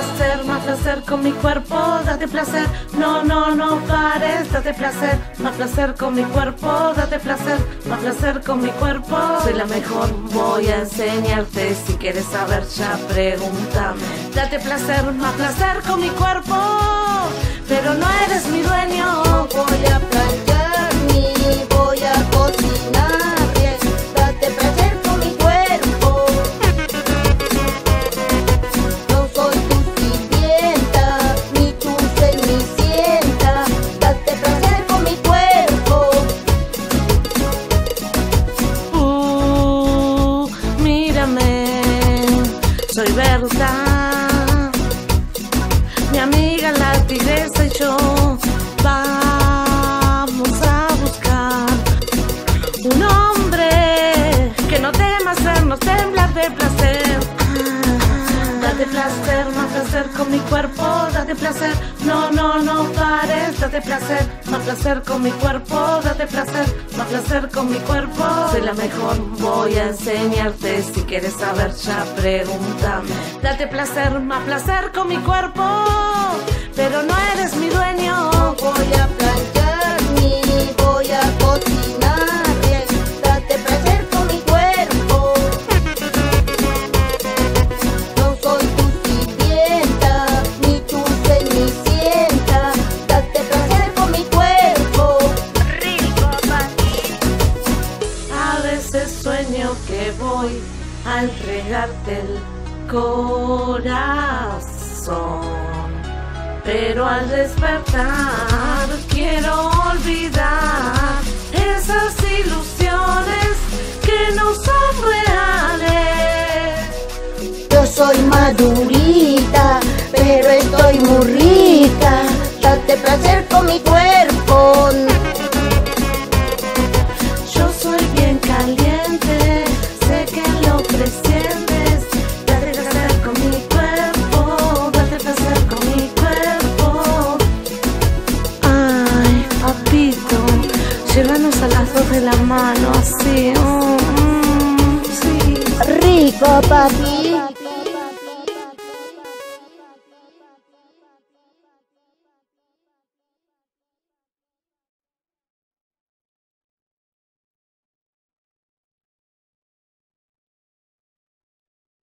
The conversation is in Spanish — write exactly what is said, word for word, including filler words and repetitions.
placer, más placer con mi cuerpo, date placer. No, no, no pares, date placer, más placer con mi cuerpo, date placer, más placer con mi cuerpo. Soy la mejor, voy a enseñarte, si quieres saber ya pregúntame. Date placer, más placer con mi cuerpo, pero no eres mi dueño. Voy a planchar ni voy a cocinar bien, date placer con mi cuerpo. No soy tu sirvienta, ni tu cenicienta, date placer con mi cuerpo. Uh, mírame, soy verdad, mi amiga la tigresa y yo. Vamos a buscar un hombre que no tema hacernos temblar de placer. Date placer, más placer con mi cuerpo, date placer. No, no, no pares, date placer, más placer con mi cuerpo, date placer, más placer con mi cuerpo. Soy la mejor, voy a enseñarte, si quieres saber ya pregúntame. Date placer, más placer con mi cuerpo, pero no eres mi dueño. Voy a planchar ni voy a cocinar bien, date placer con mi cuerpo. No soy tu sirvienta, ni tu cenicienta, date placer con mi cuerpo. Rico para ti. A veces sueño que voy a entregarte el corazón, pero al despertar quiero olvidar esas ilusiones que no son reales. Yo soy madurita, pero estoy muy rica, date placer con mi cuerpo. Yo soy bien caliente, sé que lo presientes. Date placer con mi cuerpo, date placer con mi cuerpo. Ay, papito, llévanos a las dos de la mano así. Oh, mm, sí. Rico, papi.